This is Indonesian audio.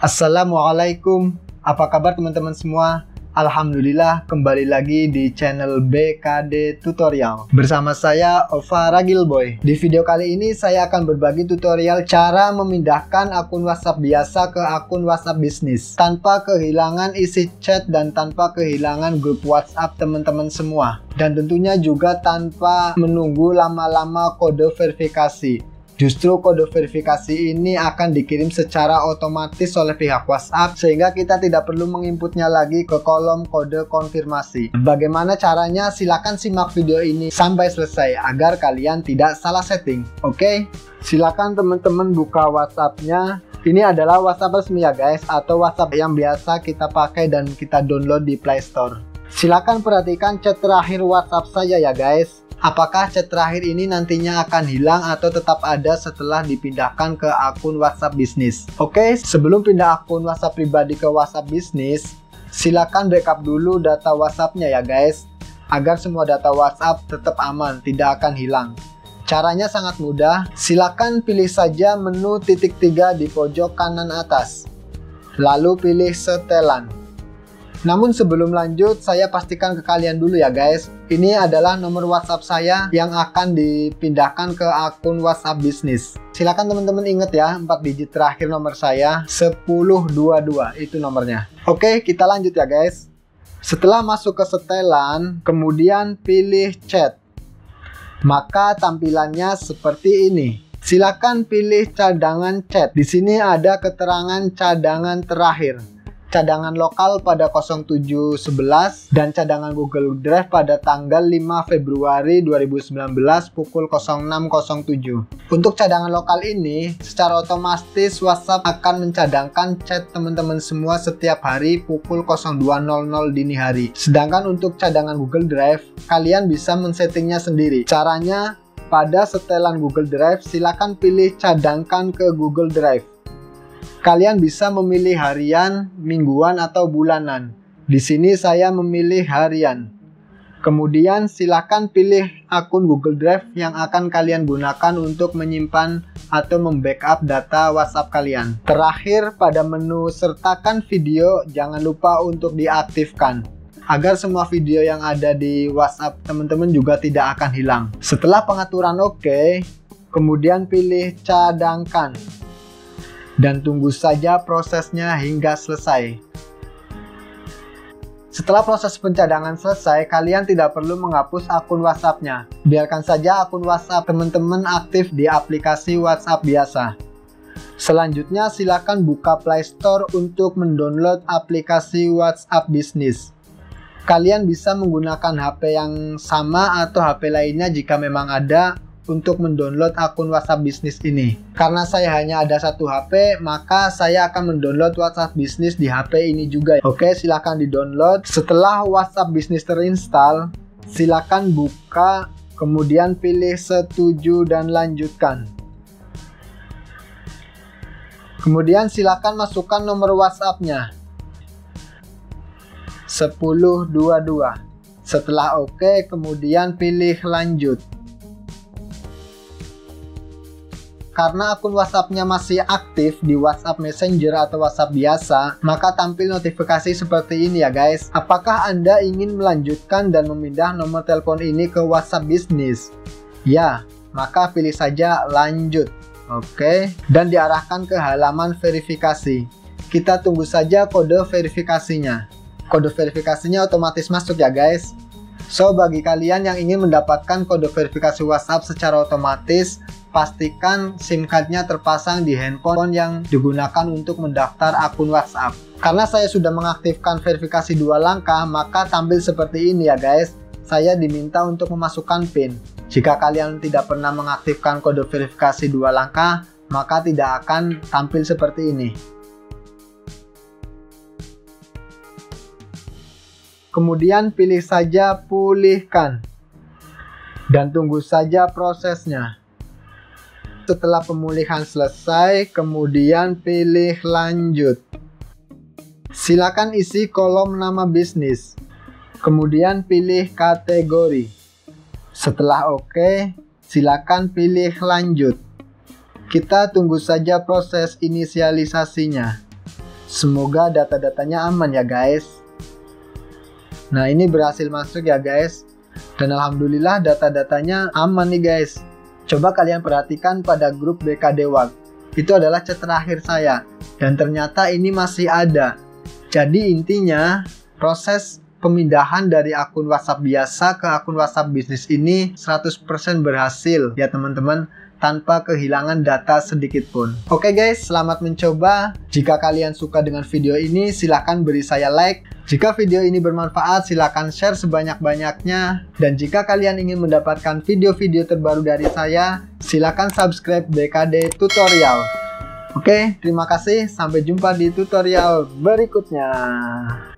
Assalamualaikum, apa kabar teman-teman semua? Alhamdulillah, kembali lagi di channel BKD Tutorial bersama saya Ova Ragilboy. Di video kali ini saya akan berbagi tutorial cara memindahkan akun WhatsApp biasa ke akun WhatsApp bisnis tanpa kehilangan isi chat dan tanpa kehilangan grup WhatsApp teman-teman semua, dan tentunya juga tanpa menunggu lama-lama kode verifikasi. Justru kode verifikasi ini akan dikirim secara otomatis oleh pihak WhatsApp sehingga kita tidak perlu menginputnya lagi ke kolom kode konfirmasi. Bagaimana caranya? Silahkan simak video ini sampai selesai agar kalian tidak salah setting. Oke? Silahkan teman-teman buka WhatsApp-nya. Ini adalah WhatsApp resmi ya guys, atau WhatsApp yang biasa kita pakai dan kita download di Play Store. Silahkan perhatikan chat terakhir WhatsApp saya ya guys. Apakah chat terakhir ini nantinya akan hilang atau tetap ada setelah dipindahkan ke akun WhatsApp bisnis? Oke, sebelum pindah akun WhatsApp pribadi ke WhatsApp bisnis, silakan backup dulu data WhatsApp-nya ya guys, agar semua data WhatsApp tetap aman, tidak akan hilang. Caranya sangat mudah, silakan pilih saja menu titik 3 di pojok kanan atas, lalu pilih setelan. Namun sebelum lanjut, saya pastikan ke kalian dulu ya guys, ini adalah nomor WhatsApp saya yang akan dipindahkan ke akun WhatsApp bisnis. Silakan teman-teman ingat ya, 4 digit terakhir nomor saya 1022 itu nomornya. Oke, kita lanjut ya guys. Setelah masuk ke setelan, kemudian pilih chat, maka tampilannya seperti ini. Silakan pilih cadangan chat. Di sini ada keterangan cadangan terakhir, cadangan lokal pada 0711 dan cadangan Google Drive pada tanggal 5 Februari 2019 pukul 06.07. Untuk cadangan lokal ini, secara otomatis WhatsApp akan mencadangkan chat teman-teman semua setiap hari pukul 02.00 dini hari. Sedangkan untuk cadangan Google Drive, kalian bisa men-settingnya sendiri. Caranya, pada setelan Google Drive, silakan pilih cadangkan ke Google Drive. Kalian bisa memilih harian, mingguan, atau bulanan. Di sini saya memilih harian. Kemudian silakan pilih akun Google Drive yang akan kalian gunakan untuk menyimpan atau membackup data WhatsApp kalian. Terakhir, pada menu sertakan video, jangan lupa untuk diaktifkan agar semua video yang ada di WhatsApp teman-teman juga tidak akan hilang. Setelah pengaturan oke, kemudian pilih cadangkan dan tunggu saja prosesnya hingga selesai. Setelah proses pencadangan selesai, kalian tidak perlu menghapus akun WhatsApp-nya. Biarkan saja akun WhatsApp teman-teman aktif di aplikasi WhatsApp biasa. Selanjutnya, silakan buka Play Store untuk mendownload aplikasi WhatsApp Business. Kalian bisa menggunakan HP yang sama atau HP lainnya jika memang ada untuk mendownload akun WhatsApp bisnis ini. Karena saya hanya ada satu HP, maka saya akan mendownload WhatsApp bisnis di HP ini juga. Oke, silahkan di-download. Setelah WhatsApp bisnis terinstall, silakan buka, kemudian pilih setuju dan lanjutkan. Kemudian silakan masukkan nomor WhatsApp-nya 1022. Setelah oke, kemudian pilih lanjut. Karena akun WhatsApp-nya masih aktif di WhatsApp Messenger atau WhatsApp biasa, maka tampil notifikasi seperti ini ya guys. Apakah Anda ingin melanjutkan dan memindah nomor telepon ini ke WhatsApp bisnis? Ya, maka pilih saja lanjut. Oke, dan diarahkan ke halaman verifikasi. Kita tunggu saja kode verifikasinya. Kode verifikasinya otomatis masuk ya guys. So, bagi kalian yang ingin mendapatkan kode verifikasi WhatsApp secara otomatis, pastikan SIM card-nya terpasang di handphone yang digunakan untuk mendaftar akun WhatsApp. Karena saya sudah mengaktifkan verifikasi 2 langkah, maka tampil seperti ini ya guys. Saya diminta untuk memasukkan PIN. Jika kalian tidak pernah mengaktifkan kode verifikasi 2 langkah, maka tidak akan tampil seperti ini. Kemudian pilih saja pulihkan dan tunggu saja prosesnya. Setelah pemulihan selesai, kemudian pilih lanjut. Silakan isi kolom nama bisnis, kemudian pilih kategori. Setelah oke, silakan pilih lanjut. Kita tunggu saja proses inisialisasinya. Semoga data-datanya aman ya guys. Nah, ini berhasil masuk ya guys. Dan alhamdulillah data-datanya aman nih guys. Coba kalian perhatikan pada grup BKD Work. Itu adalah chat terakhir saya. Dan ternyata ini masih ada. Jadi intinya proses pemindahan dari akun WhatsApp biasa ke akun WhatsApp bisnis ini 100% berhasil ya teman-teman, tanpa kehilangan data sedikit pun. Oke guys, selamat mencoba. Jika kalian suka dengan video ini, silahkan beri saya like. Jika video ini bermanfaat, silahkan share sebanyak-banyaknya. Dan jika kalian ingin mendapatkan video-video terbaru dari saya, silahkan subscribe BKD Tutorial. Oke, terima kasih. Sampai jumpa di tutorial berikutnya.